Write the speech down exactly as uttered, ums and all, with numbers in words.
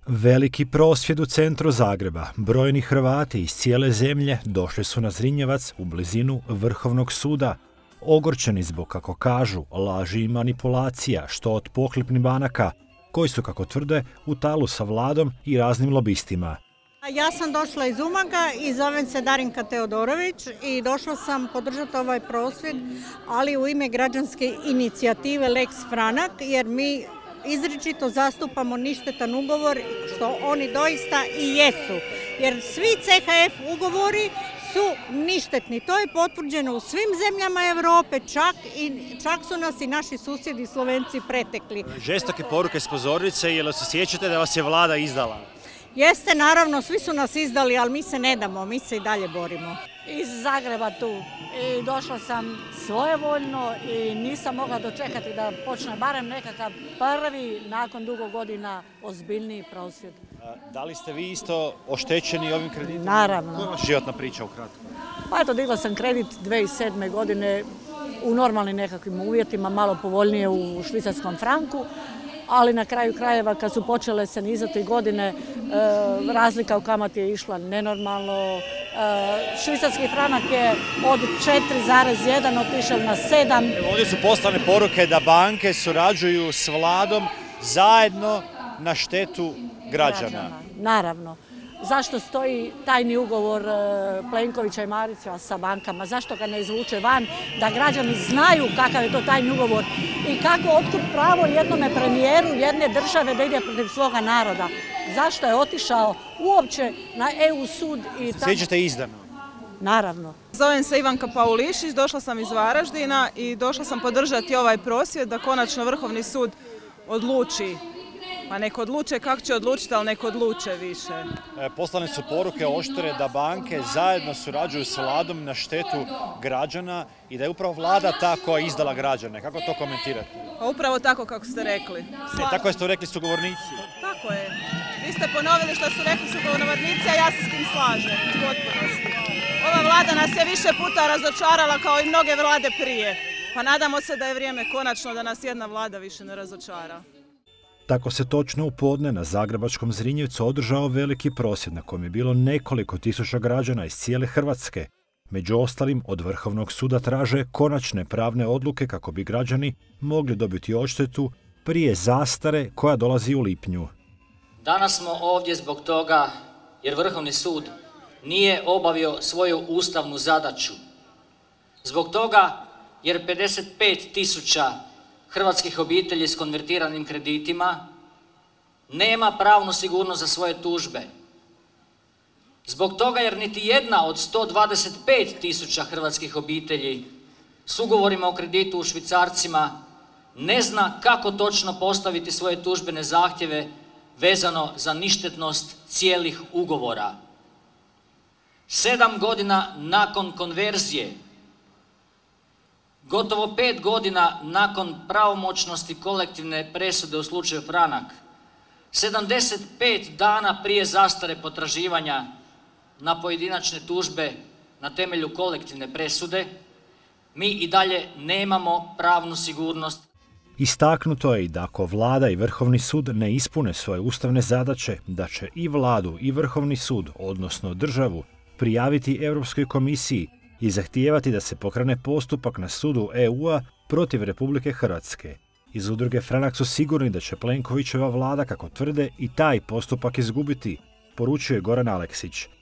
Veliki prosvjed u centru Zagreba. Brojni Hrvati iz cijele zemlje došli su na Zrinjevac u blizinu Vrhovnog suda, ogorčeni zbog, kako kažu, laži i manipulacija, što od pohlepnih banaka, koji su, kako tvrde, u talu sa vladom i raznim lobistima. Ja sam došla iz Umaga i zovem se Darinka Teodorović i došla sam podržati ovaj prosvjed, ali u ime građanske inicijative Lex Franak, jer mi izričito zastupamo ništetan ugovor, što oni doista i jesu. Jer svi C H F ugovori su ništetni. To je potvrđeno u svim zemljama Europe, čak, i, čak su nas i naši susjedi Slovenci pretekli. Žestoke poruke s pozornice, jel se sjećate da vas je vlada izdala? Jeste, naravno, svi su nas izdali, ali mi se ne damo, mi se i dalje borimo. Iz Zagreba tu i došla sam svojevoljno i nisam mogla dočekati da počne barem nekakav prvi, nakon dugo godina, ozbiljniji prosvjed. Da li ste vi isto oštećeni ovim kreditom? Naravno. Koja je vaša životna priča ukratko? Pa eto, digla sam kredit dvije tisuće sedme. godine u normalnim nekakvim uvjetima, malo povoljnije u švicarskom franku, ali na kraju krajeva kad su počele se nizati godine, e, razlika u kamati je išla nenormalno. E, švicarski franak je od četiri zarez jedan otišao na sedam. Ovdje su poslane poruke da banke surađuju s vladom zajedno na štetu građana. građana. Naravno. Zašto stoji tajni ugovor Plenkovića i Marića sa bankama? Zašto ga ne izvuče van da građani znaju kakav je to tajni ugovor i kako otkud pravo jednome premijeru jedne države da ide protiv svoga naroda? Zašto je otišao uopće na E U sud? I tamo... Sjećate izdano? Naravno. Zovem se Ivanka Paulišić, došla sam iz Varaždina i došla sam podržati ovaj prosvjed da konačno Vrhovni sud odluči. Pa nek odluče kako će odlučiti, ali nek odluče više. Poslane su poruke oštre da banke zajedno surađuju s vladom na štetu građana i da je upravo vlada ta koja je izdala građane. Kako to komentirate? Pa upravo tako kako ste rekli. Ne, tako ste rekli sugovornici. Tako je. Vi ste ponovili što su rekli sugovornici, a ja se s tim slažem. U potpunosti. Ova vlada nas je više puta razočarala kao i mnoge vlade prije. Pa nadamo se da je vrijeme konačno da nas jedna vlada više ne razočara. Tako se točno u podne na zagrebačkom Zrinjevcu održao veliki prosvjed na kojem je bilo nekoliko tisuća građana iz cijele Hrvatske. Među ostalim, od Vrhovnog suda traže konačne pravne odluke kako bi građani mogli dobiti odštetu prije zastare koja dolazi u lipnju. Danas smo ovdje zbog toga jer Vrhovni sud nije obavio svoju ustavnu zadaću. Zbog toga jer pedeset pet tisuća hrvatskih obitelji s konvertiranim kreditima nema pravnu sigurnost za svoje tužbe. Zbog toga jer niti jedna od sto dvadeset pet tisuća hrvatskih obitelji s ugovorima o kreditu u švicarcima ne zna kako točno postaviti svoje tužbene zahtjeve vezano za ništetnost cijelih ugovora. Sedam godina nakon konverzije, gotovo pet godina nakon pravomoćnosti kolektivne presude u slučaju Franak, sedamdeset pet dana prije zastare potraživanja na pojedinačne tužbe na temelju kolektivne presude, mi i dalje nemamo pravnu sigurnost. Istaknuto je i da ako vlada i Vrhovni sud ne ispune svoje ustavne zadaće, da će i vladu i Vrhovni sud, odnosno državu, prijaviti Europskoj komisiji i zahtijevati da se pokrene postupak na sudu E U-a protiv Republike Hrvatske. Iz udruge Franak su sigurni da će Plenkovićeva vlada, kako tvrde, i taj postupak izgubiti, poručuje Goran Aleksić.